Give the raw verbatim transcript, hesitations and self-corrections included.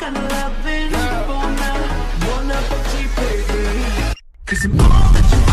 kind of loving. Wanna, wanna put you, baby. Cause I'm all that you